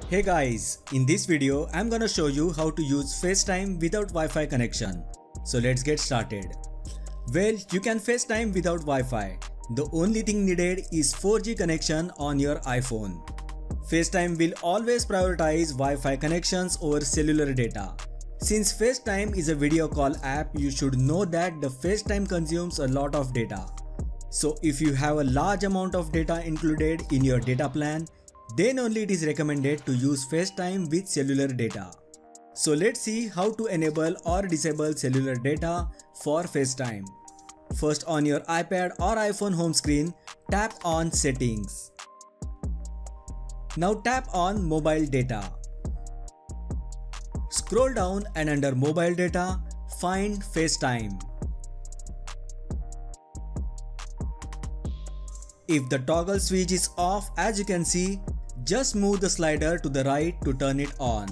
Hey guys, in this video I'm gonna show you how to use FaceTime without Wi-Fi connection. So let's get started. Well, you can FaceTime without Wi-Fi. The only thing needed is 4G connection on your iPhone. FaceTime will always prioritize Wi-Fi connections over cellular data. Since FaceTime is a video call app, you should know that the FaceTime consumes a lot of data. So if you have a large amount of data included in your data plan, then only it is recommended to use FaceTime with cellular data. So let's see how to enable or disable cellular data for FaceTime. First, on your iPad or iPhone home screen, tap on Settings. Now tap on Mobile Data. Scroll down and under Mobile Data, find FaceTime. If the toggle switch is off, as you can see, just move the slider to the right to turn it on.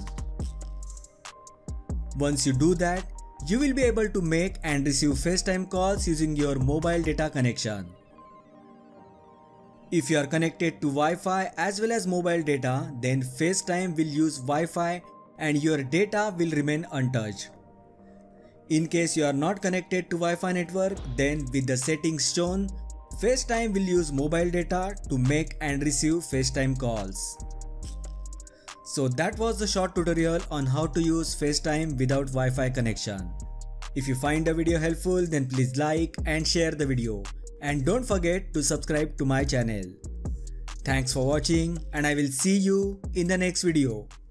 Once you do that, you will be able to make and receive FaceTime calls using your mobile data connection. If you are connected to Wi-Fi as well as mobile data, then FaceTime will use Wi-Fi and your data will remain untouched. In case you are not connected to Wi-Fi network, then with the settings shown, FaceTime will use mobile data to make and receive FaceTime calls. So that was the short tutorial on how to use FaceTime without Wi-Fi connection. If you find the video helpful, then please like and share the video. And don't forget to subscribe to my channel. Thanks for watching and I will see you in the next video.